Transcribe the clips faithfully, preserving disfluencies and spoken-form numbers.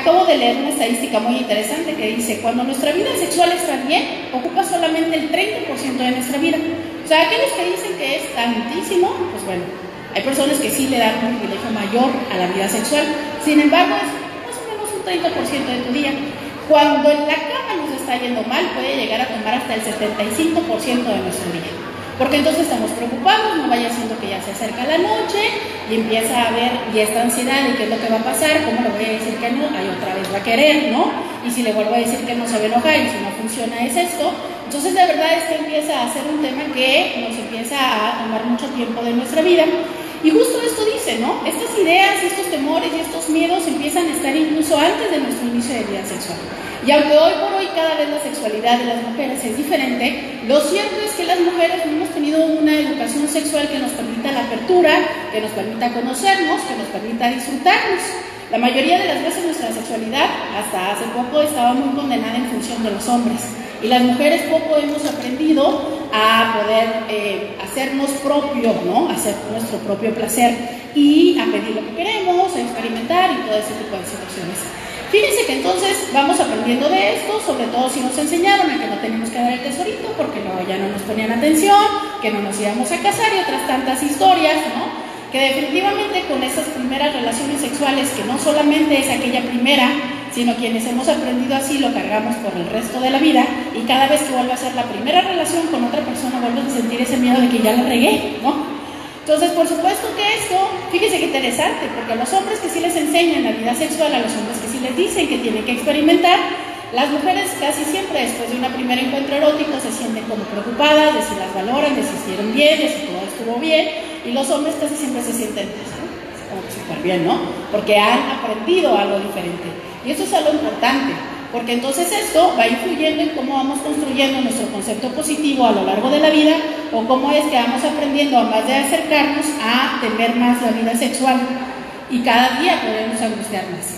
acabo de leer una estadística muy interesante que dice, cuando nuestra vida sexual está bien, ocupa solamente el treinta por ciento de nuestra vida. O sea, aquellos que dicen que es tantísimo, pues bueno, hay personas que sí le dan un privilegio mayor a la vida sexual. Sin embargo, es más o menos un treinta por ciento de tu día. Cuando en la cama nos está yendo mal, puede llegar a tomar hasta el setenta y cinco por ciento de nuestro día. Porque entonces estamos preocupados, no vaya siendo que ya se acerca la noche y empieza a haber y esta ansiedad de qué es lo que va a pasar, cómo le voy a decir que no, ahí otra vez va a querer, ¿no? Y si le vuelvo a decir que no, se va a enojar, y si no funciona es esto. Entonces de verdad es que empieza a ser un tema que nos empieza a tomar mucho tiempo de nuestra vida. Y justo esto dice, ¿no? Estas ideas, estos temores y estos miedos empiezan a estar incluso antes de nuestro inicio de vida sexual. Y aunque hoy por hoy cada vez la sexualidad de las mujeres es diferente, lo cierto es que las mujeres no hemos tenido una educación sexual que nos permita la apertura, que nos permita conocernos, que nos permita disfrutarnos. La mayoría de las veces nuestra sexualidad, hasta hace poco, estaba muy condenada en función de los hombres. Y las mujeres poco hemos aprendido a poder eh, hacernos propio, ¿no? Hacer nuestro propio placer y a pedir lo que queremos, a experimentar y todo ese tipo de situaciones. Fíjense que entonces vamos aprendiendo de esto, sobre todo si nos enseñaron a que no tenemos que dar el tesorito porque no, ya no nos ponían atención, que no nos íbamos a casar y otras tantas historias, ¿no? Que definitivamente con esas primeras relaciones sexuales, que no solamente es aquella primera, sino quienes hemos aprendido así lo cargamos por el resto de la vida, y cada vez que vuelve a ser la primera relación con otra persona vuelves a sentir ese miedo de que ya la regué, ¿no? Entonces, por supuesto que esto, fíjense qué interesante, porque a los hombres que sí les enseñan la vida sexual, a los hombres que sí les dicen que tienen que experimentar, las mujeres casi siempre después de un primer encuentro erótico se sienten como preocupadas de si las valoran, de si hicieron bien, de si todo estuvo bien, y los hombres casi siempre se sienten ¿no? como súper bien, ¿no? Porque han aprendido algo diferente. Y eso es algo importante, porque entonces esto va influyendo en cómo vamos construyendo nuestro concepto positivo a lo largo de la vida, o cómo es que vamos aprendiendo, a más de acercarnos, a temer más la vida sexual, y cada día podemos angustiar más.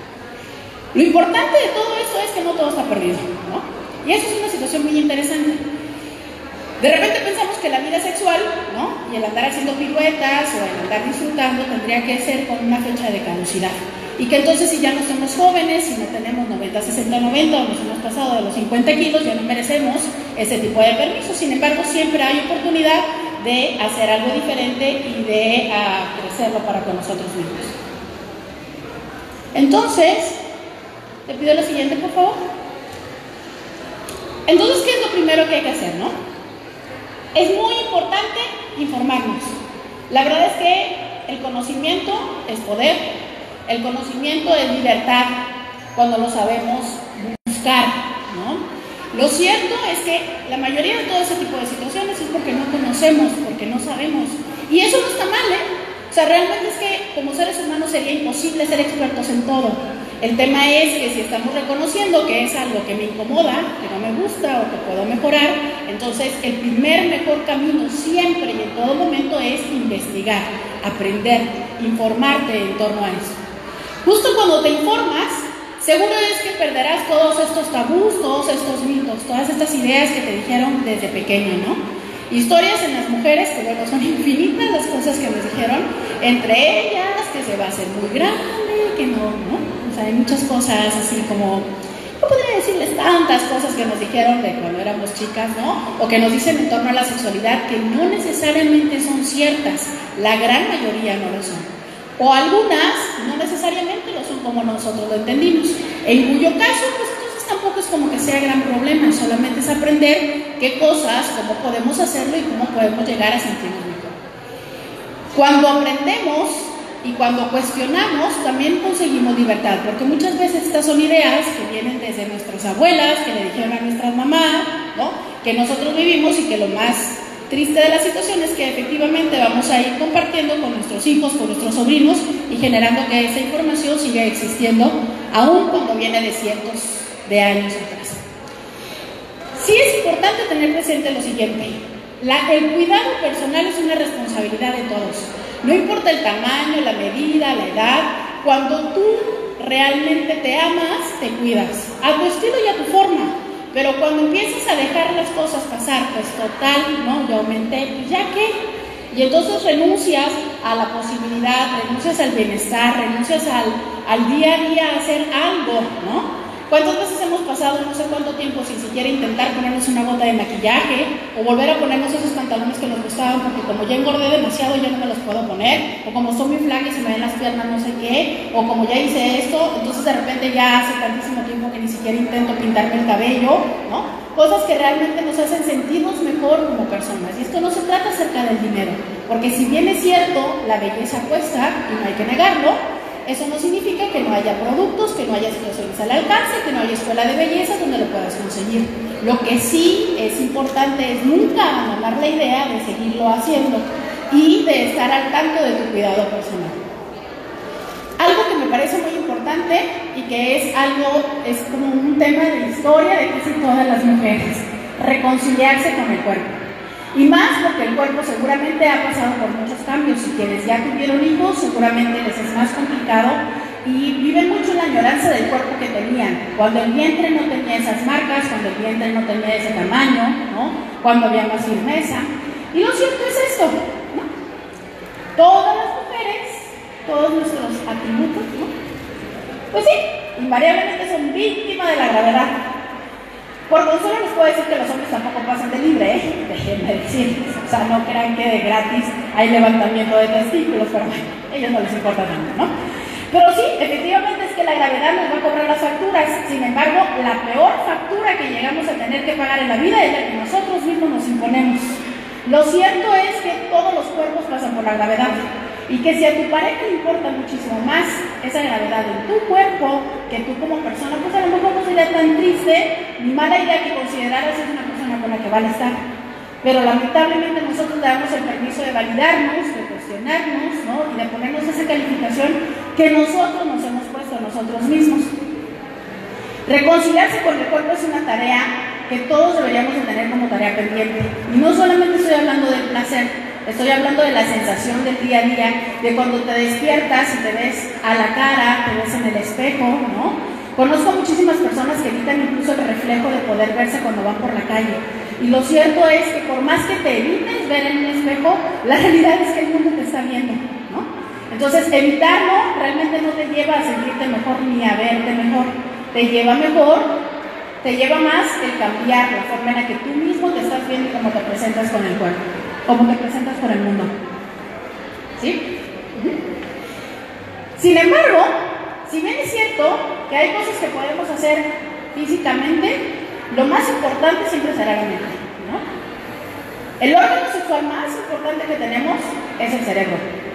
Lo importante de todo esto es que no todo está perdido, ¿no? Y eso es una situación muy interesante. De repente pensamos que la vida sexual, ¿no? Y el andar haciendo piruetas o el andar disfrutando tendría que ser con una fecha de caducidad. Y que entonces si ya no somos jóvenes, si no tenemos noventa, sesenta, noventa o nos hemos pasado de los cincuenta kilos, ya no merecemos ese tipo de permiso. Sin embargo, siempre hay oportunidad de hacer algo diferente y de uh, crecerlo para con nosotros mismos. Entonces, te pido lo siguiente, por favor. Entonces, ¿qué es lo primero que hay que hacer, no? Es muy importante informarnos. La verdad es que el conocimiento es poder, el conocimiento es libertad cuando lo sabemos buscar, ¿no? Lo cierto es que la mayoría de todo ese tipo de situaciones es porque no conocemos, porque no sabemos. Y eso no está mal, ¿eh? O sea, realmente es que como seres humanos sería imposible ser expertos en todo. El tema es que si estamos reconociendo que es algo que me incomoda, que no me gusta o que puedo mejorar, entonces el primer mejor camino siempre y en todo momento es investigar, aprender, informarte en torno a eso. Justo cuando te informas, seguro es que perderás todos estos tabús, todos estos mitos, todas estas ideas que te dijeron desde pequeño, ¿no? Historias en las mujeres, que bueno, son infinitas las cosas que nos dijeron, entre ellas que se va a hacer muy grande, que no, ¿no? O sea, hay muchas cosas así como, no podría decirles tantas cosas que nos dijeron de cuando éramos chicas, ¿no? O que nos dicen en torno a la sexualidad que no necesariamente son ciertas, la gran mayoría no lo son. O algunas no necesariamente lo son como nosotros lo entendimos, en cuyo caso, pues entonces tampoco es como que sea gran problema, solamente es aprender qué cosas, cómo podemos hacerlo y cómo podemos llegar a sentirnos mejor. Cuando aprendemos y cuando cuestionamos, también conseguimos libertad, porque muchas veces estas son ideas que vienen desde nuestras abuelas, que le dijeron a nuestras mamás, ¿no? Que nosotros vivimos y que lo más triste de la situación es que efectivamente vamos a ir compartiendo con nuestros hijos, con nuestros sobrinos y generando que esa información siga existiendo aún cuando viene de cientos de años atrás. Sí es importante tener presente lo siguiente: la, el cuidado personal es una responsabilidad de todos. No importa el tamaño, la medida, la edad, cuando tú realmente te amas, te cuidas, a tu estilo y a tu forma. Pero cuando empiezas a dejar las cosas pasar, pues total, ¿no? Yo aumenté, pues ya qué. Y entonces renuncias a la posibilidad, renuncias al bienestar, renuncias al, al día a día hacer algo, ¿no? ¿Cuántas veces hemos pasado no sé cuánto tiempo sin siquiera intentar ponernos una gota de maquillaje o volver a ponernos esos pantalones que nos gustaban porque como ya engordé demasiado ya no me los puedo poner, o como son muy flacas y se me ven las piernas no sé qué, o como ya hice esto, entonces de repente ya hace tantísimo tiempo que ni siquiera intento pintarme el cabello, ¿no? Cosas que realmente nos hacen sentirnos mejor como personas. Y esto no se trata acerca del dinero, porque si bien es cierto, la belleza cuesta y no hay que negarlo, eso no significa que no haya productos, que no haya situaciones al alcance, que no haya escuela de belleza donde lo puedas conseguir. Lo que sí es importante es nunca abandonar la idea de seguirlo haciendo y de estar al tanto de tu cuidado personal. Algo que me parece muy importante y que es algo, es como un tema de historia de casi todas las mujeres, reconciliarse con el cuerpo. Y más porque el cuerpo seguramente ha pasado por muchos cambios y quienes ya tuvieron hijos seguramente les es más complicado y viven mucho la añoranza del cuerpo que tenían, cuando el vientre no tenía esas marcas, cuando el vientre no tenía ese tamaño, ¿no? Cuando había más firmeza. Y lo cierto es esto, ¿no? Todas las mujeres, todos nuestros atributos, ¿no? Pues sí, invariablemente son víctimas de la gravedad. Por consuelo les puedo decir que los hombres tampoco pasan de libre, ¿eh? Déjenme decirles, o sea, no crean que de gratis hay levantamiento de testículos, pero bueno, a ellos no les importa tanto, ¿no? Pero sí, efectivamente es que la gravedad nos va a cobrar las facturas. Sin embargo, la peor factura que llegamos a tener que pagar en la vida es la que nosotros mismos nos imponemos. Lo cierto es que todos los cuerpos pasan por la gravedad y que si a tu pareja le importa muchísimo más esa gravedad en tu cuerpo que tú como persona, pues a lo mejor no sería tan triste ni mala idea que consideraras es una persona con la que vale estar. Pero lamentablemente nosotros le damos el permiso de validarnos, de cuestionarnos, ¿no? Y de ponernos esa calificación que nosotros nos hemos puesto a nosotros mismos. Reconciliarse con el cuerpo es una tarea que todos deberíamos de tener como tarea pendiente. Y no solamente estoy hablando del placer, estoy hablando de la sensación del día a día, de cuando te despiertas y te ves a la cara, te ves en el espejo, ¿no? Conozco muchísimas personas que evitan incluso el reflejo de poder verse cuando van por la calle. Y lo cierto es que por más que te evites ver en un espejo, la realidad es que el mundo te está viendo, ¿no? Entonces, evitarlo realmente no te lleva a sentirte mejor ni a verte mejor. Te lleva mejor, te lleva más el cambiar la forma en la que tú mismo te estás viendo y cómo te presentas con el cuerpo, cómo te presentas con el mundo. ¿Sí? Uh-huh. Sin embargo, si bien es cierto que hay cosas que podemos hacer físicamente, lo más importante siempre será la mente, ¿no? El órgano sexual más importante que tenemos es el cerebro.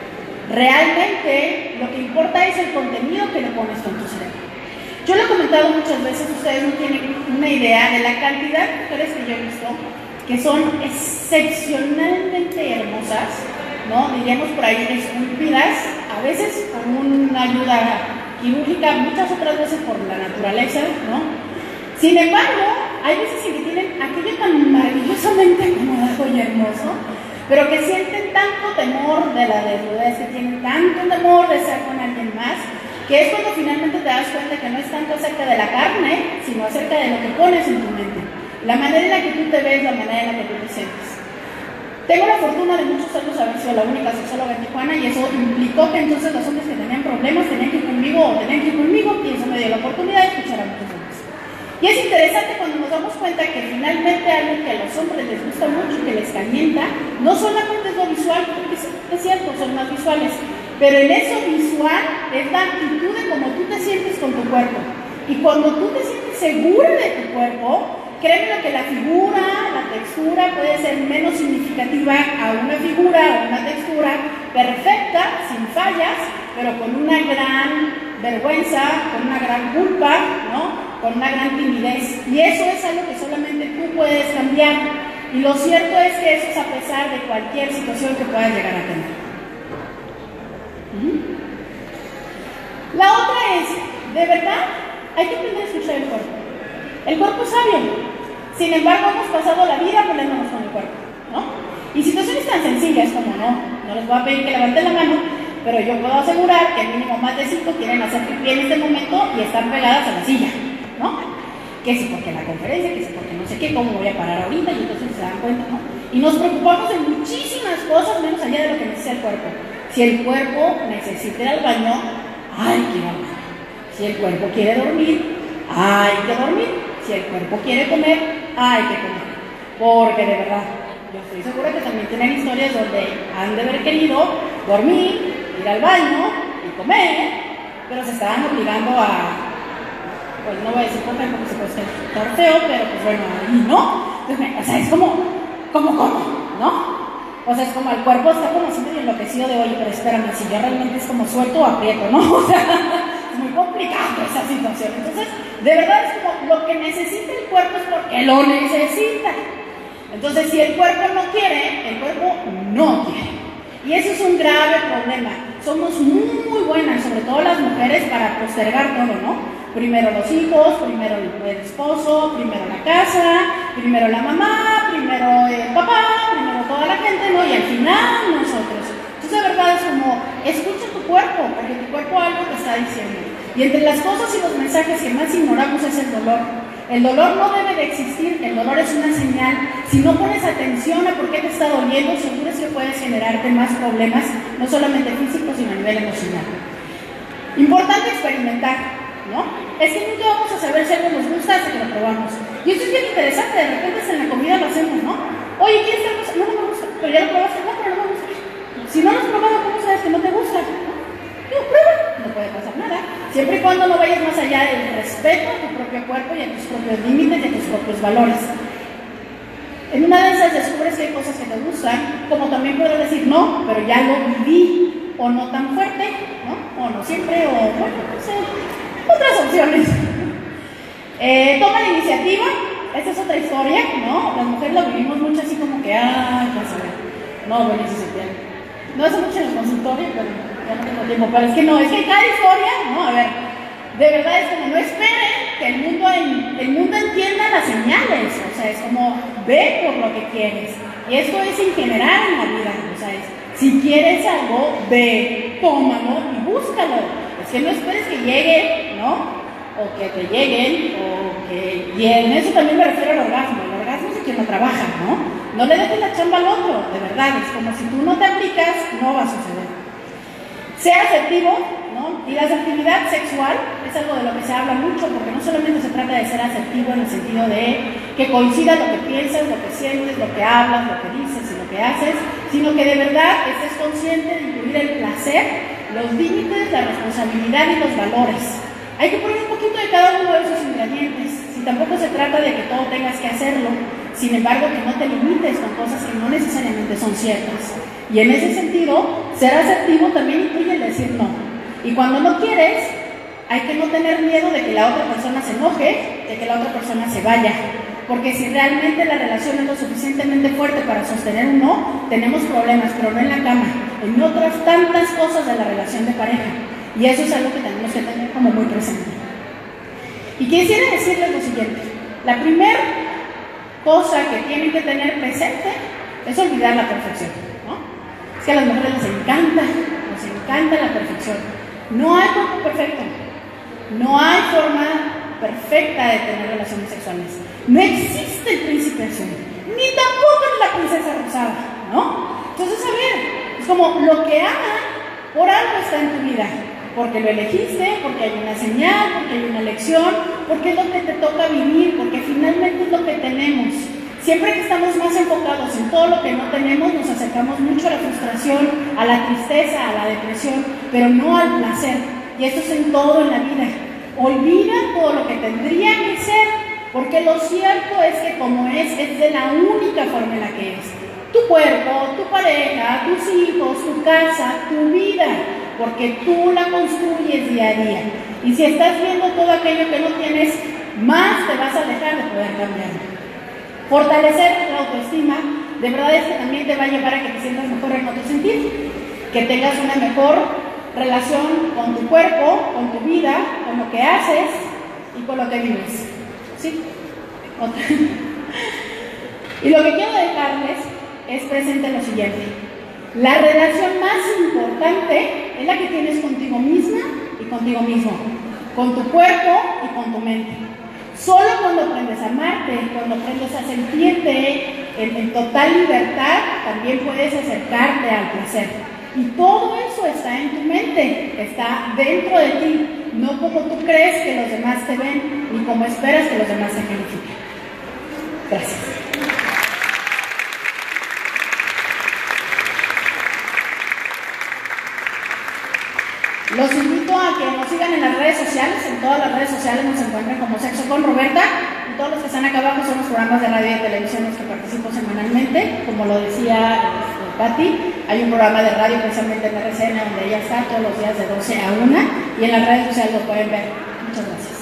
Realmente lo que importa es el contenido que le pones con tu cerebro. Yo lo he comentado muchas veces, ustedes no tienen una idea de la cantidad de mujeres que yo he visto que son excepcionalmente hermosas, ¿no? Diríamos por ahí esculpidas, a veces con una ayuda quirúrgica, muchas otras veces por la naturaleza, ¿no? Sin embargo, hay veces en que tienen aquello tan maravillosamente acomodado y hermoso, pero que sienten tanto temor de la desnudez, que tienen tanto temor de estar con alguien más, que es cuando finalmente te das cuenta que no es tanto acerca de la carne, sino acerca de lo que pones en tu mente. La manera en la que tú te ves, la manera en la que tú te sientes. Tengo la fortuna de muchos años haber sido la única sexóloga en Tijuana y eso implicó que entonces los hombres que tenían problemas tenían que ir conmigo o tenían que ir conmigo y eso me dio la oportunidad de escuchar a muchos hombres. Y es interesante cuando nos damos cuenta que finalmente algo que a los hombres les gusta mucho y que les calienta, no solamente es lo visual, porque es cierto, son más visuales, pero en eso visual es la actitud de cómo tú te sientes con tu cuerpo. Y cuando tú te sientes segura de tu cuerpo, créeme que la figura, la textura puede ser menos significativa a una figura o una textura perfecta, sin fallas, pero con una gran vergüenza, con una gran culpa, ¿no? Con una gran timidez. Y eso es algo que solamente tú puedes cambiar. Y lo cierto es que eso es a pesar de cualquier situación que puedas llegar a tener. La otra es, de verdad, hay que aprender a escuchar el cuerpo. El cuerpo es sabio. Sin embargo, hemos pasado la vida peleándonos con el cuerpo, ¿no? Y situaciones tan sencillas como no, no les voy a pedir que levanten la mano, pero yo puedo asegurar que al mínimo más de cinco quieren hacer pipí en este momento y están pegadas a la silla, ¿no? Que si porque la conferencia, que si porque no sé qué, cómo voy a parar ahorita, y entonces se dan cuenta, ¿no? Y nos preocupamos de muchísimas cosas menos allá de lo que necesita el cuerpo. Si el cuerpo necesita ir al baño, ¡ay, qué baño! Si el cuerpo quiere dormir, hay que dormir. Si el cuerpo quiere comer, hay que comer. Porque de verdad, yo estoy segura que también tienen historias donde han de haber querido dormir, ir al baño y comer, pero se estaban obligando a, pues no voy a decir por ejemplo que se puede estar feo, pero pues bueno, ahí no. Entonces, o sea, es como, como, como, ¿no? O sea, es como el cuerpo está como así medio enloquecido de, oye, pero espérame, si yo realmente es como suelto o aprieto, ¿no? O sea, es muy complicado esa situación. Entonces, de verdad es como lo que necesita el cuerpo es porque lo necesita. Entonces, si el cuerpo no quiere, el cuerpo no quiere. Y eso es un grave problema. Somos muy buenas, sobre todo las mujeres, para postergar todo, ¿no? Primero los hijos, primero el esposo, primero la casa, primero la mamá, primero el papá, primero toda la gente, ¿no? Y al final nosotros. Entonces, de verdad es como, escucha tu cuerpo, porque tu cuerpo algo te está diciendo. Y entre las cosas y los mensajes que más ignoramos es el dolor. El dolor no debe de existir, el dolor es una señal. Si no pones atención a por qué te está doliendo, seguro es que puedes generarte más problemas, no solamente físicos, sino a nivel emocional. Importante experimentar, ¿no? Es que nunca vamos a saber si algo nos gusta hasta que lo probamos. Y esto es bien interesante, de repente en la comida lo hacemos, ¿no? Oye, ¿quieres tal cosa? No, no me gusta, pero ya lo probaste, no, pero no me gusta. Si no lo has probado, ¿cómo sabes que no te gusta? ¿No? Digo, prueba, no puede pasar nada. Siempre y cuando no vayas más allá del respeto a tu propio cuerpo y a tus propios límites y a tus propios valores. En una de esas descubres que hay cosas que te gustan, como también puedes decir, no, pero ya lo viví, o no tan fuerte, ¿no? O no siempre, o bueno, no sé, otras opciones. Eh, toma la iniciativa, esta es otra historia, ¿no? Las mujeres lo vivimos mucho así como que, ah, pues a ver, no, bueno, si se pierde. No hace mucho en el consultorio, pero ya no tengo tiempo, pero es que no, es que cada historia, ¿no? A ver, de verdad es como no esperen que el mundo, en, el mundo entienda las señales, o sea, es como ve por lo que quieres. Y esto es en general en la vida, o sea, es, si quieres algo, ve, tómalo y búscalo. Es que no esperes que llegue, ¿no? O que te lleguen, o que... Y en eso también me refiero al orgasmo. El orgasmo es de quien lo trabaja, ¿no? No le dejes la chamba al otro, de verdad. Es como si tú no te aplicas, no va a suceder. Sea asertivo, ¿no? Y la asertividad sexual es algo de lo que se habla mucho, porque no solamente se trata de ser asertivo en el sentido de que coincida lo que piensas, lo que sientes, lo que hablas, lo que dices y lo que haces, sino que de verdad estés consciente de incluir el placer, los límites, la responsabilidad y los valores. Hay que poner un poquito de cada uno de esos ingredientes. Si tampoco se trata de que todo tengas que hacerlo, sin embargo que no te limites con cosas que no necesariamente son ciertas. Y en ese sentido, ser asertivo también incluye el decir no. Y cuando no quieres, hay que no tener miedo de que la otra persona se enoje, de que la otra persona se vaya. Porque si realmente la relación es lo suficientemente fuerte para sostener un no, tenemos problemas, pero no en la cama, en otras tantas cosas de la relación de pareja. Y eso es algo que tenemos que tener como muy presente. Y quisiera decirles lo siguiente. La primera cosa que tienen que tener presente es olvidar la perfección, ¿no? Es que a las mujeres les encanta, les encanta la perfección. No hay cuerpo perfecto. No hay forma perfecta de tener relaciones sexuales. No existe el príncipe azul, ni tampoco es la princesa rosada, ¿no? Entonces, a ver, es como lo que hagan, por algo está en tu vida. Porque lo elegiste, porque hay una señal, porque hay una lección, porque es lo que te toca vivir, porque finalmente es lo que tenemos. Siempre que estamos más enfocados en todo lo que no tenemos, nos acercamos mucho a la frustración, a la tristeza, a la depresión, pero no al placer. Y esto es en todo en la vida. Olvida todo lo que tendría que ser, porque lo cierto es que como es, es de la única forma en la que es. Tu cuerpo, tu pareja, tus hijos, tu casa, tu vida, porque tú la construyes día a día. Y si estás viendo todo aquello que no tienes, más te vas a alejar de poder cambiarlo. Fortalecer la autoestima, de verdad es que también te va a llevar a que te sientas mejor en otro sentido, que tengas una mejor relación con tu cuerpo, con tu vida, con lo que haces y con lo que vives. ¿Sí? Otra. Y lo que quiero dejarles es presente lo siguiente. La relación más importante es la que tienes contigo misma y contigo mismo, con tu cuerpo y con tu mente. Solo cuando aprendes a amarte, cuando aprendes a sentirte en, en total libertad, también puedes acercarte al placer. Y todo eso está en tu mente, está dentro de ti. no como tú crees que los demás te ven, ni como esperas que los demás se califiquen. Gracias. Los invito a que nos sigan en las redes sociales. En todas las redes sociales nos encuentran como Sexo con Roberta. Y todos los que están acá abajo son los programas de radio y televisión en los que participo semanalmente. Como lo decía este, Patti, hay un programa de radio precisamente en R C N donde ella está todos los días de doce a una. Y en las redes sociales lo pueden ver. Muchas gracias.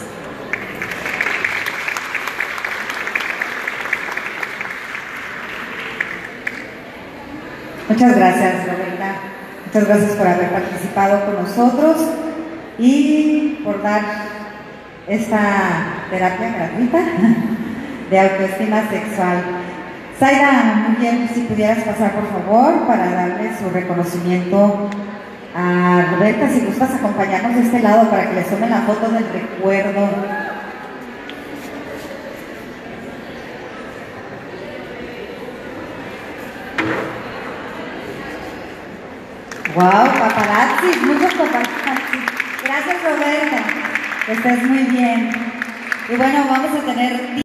Muchas gracias, Roberta. Muchas gracias por haber participado con nosotros y por dar esta terapia gratuita de autoestima sexual. Zaida, muy bien, si pudieras pasar por favor para darle su reconocimiento a Roberta, si gustas acompañarnos de este lado para que les tomen la foto del recuerdo. Wow, paparazzi, muchos paparazzi. Gracias, Roberta, que estés muy bien. Y bueno, vamos a tener